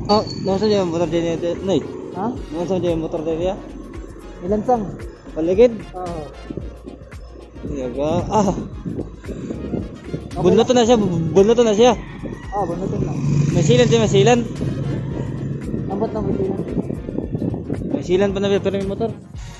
Oh, nasa dyan yung motor dyan yung Nay? Ha? Nasa dyan yung motor dyan yan? Ilan sang? Paligid? Oo. Yaga, bunot na siya, bunot na siya. Bunutin lang. May silan siya, may silan. Ambot na may silan. May silan pa na pero yung motor.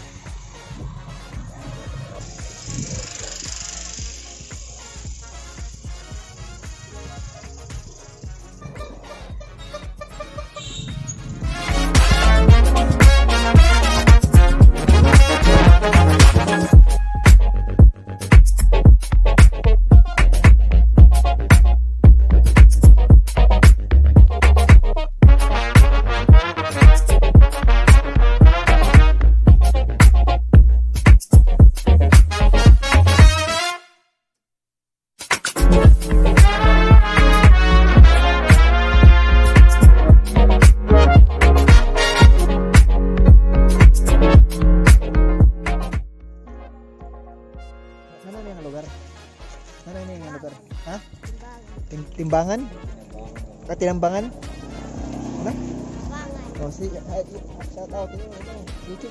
Ha? Timbangan? Katinambangan? Ano? Oh, si shout out to YouTube.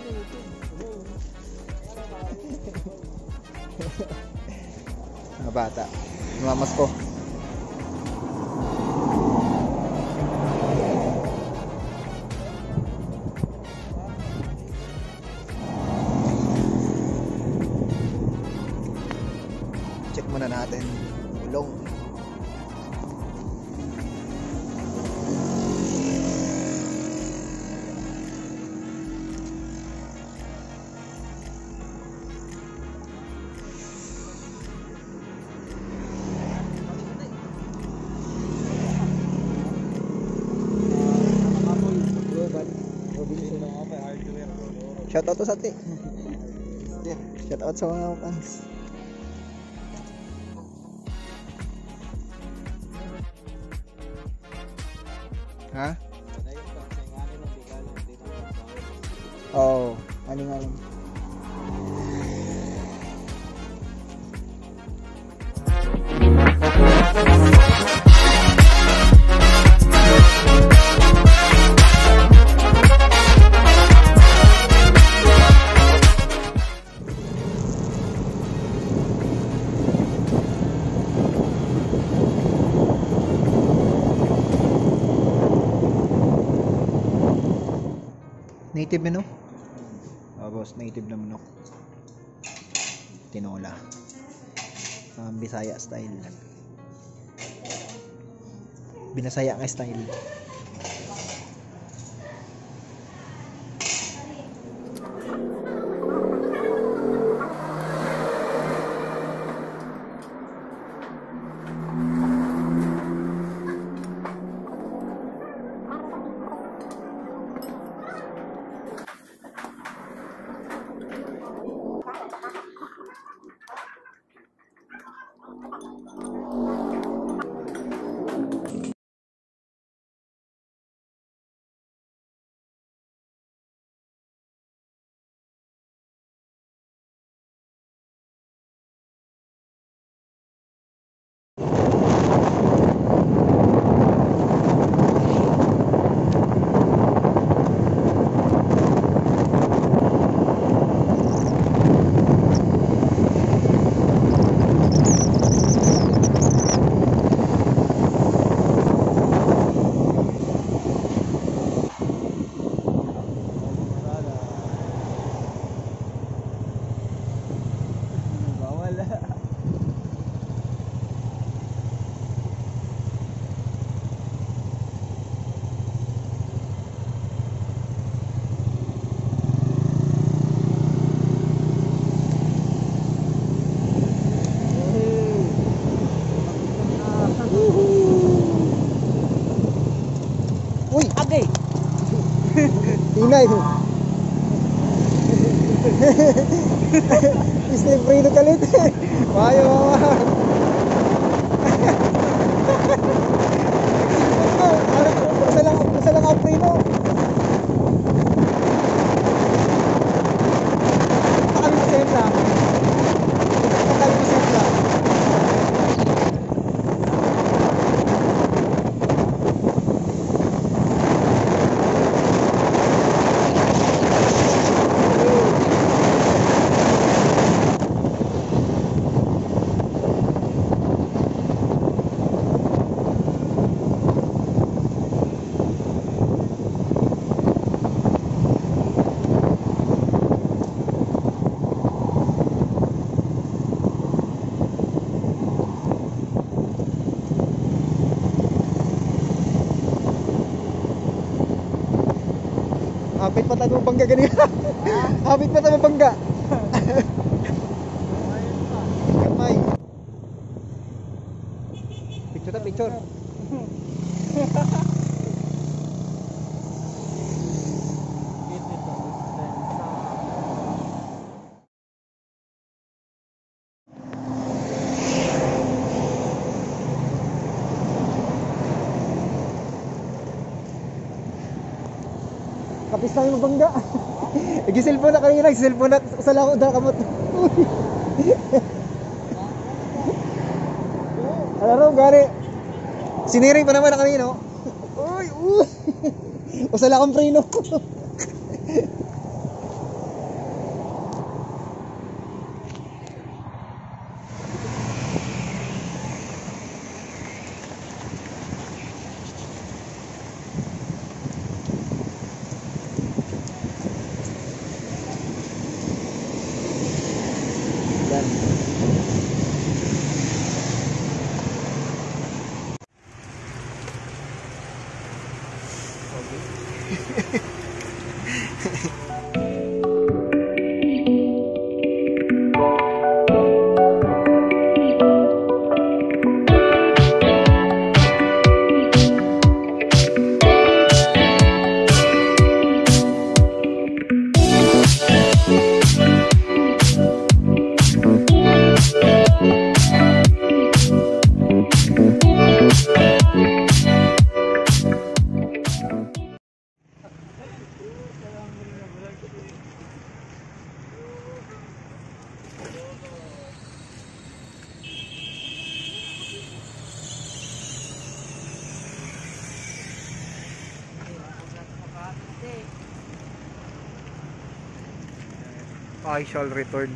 Mga bata. Mamas ko. Check muna natin. Ulong. Shout out to sa ate. Shout out sa mga fans. Ha? Oo, aling-aling. Native menu? Oh, boss, native na manok. Tinola. Bisaya style. Binasaya nga style. Uy, agay. Tingay. Isnebrino kalit. Bayo mama. Salang aprino. Pakali masenta. Pakali masenta. Hapit pa tayo mabangga ganyan. Hapit pa tayo mabangga. Kamay. Picture ta, picture. Kapis tayo mabangga. Nag-cellphone na kanina, nag-cellphone na sa lako da kamot. Ano raw gari? Siniring pa naman na kanina. Uy, uy. Usala akong preno. Yan. I shall return.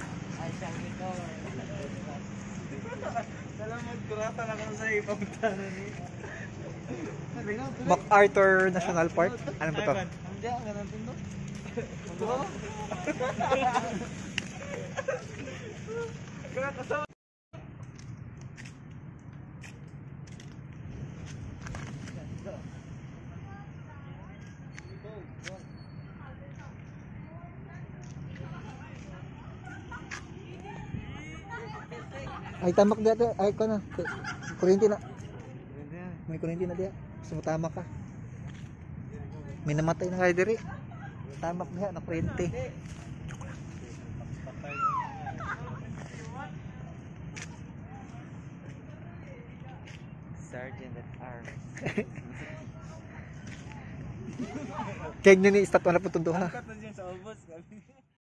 Salamat kurata na kung sa ibang tanan ni. MacArthur National Park. Ano ba to? Hindi ang ganun din no. Ay tamak dito, ay ko na. Kuryente na. May kuryente na diya. Sumutama ka. May namatay na kayo diri. Tamak diha na kuryente. Sergeant at Arms. Keg ni statwa na putundo ha. Kat na dyan sa ubos.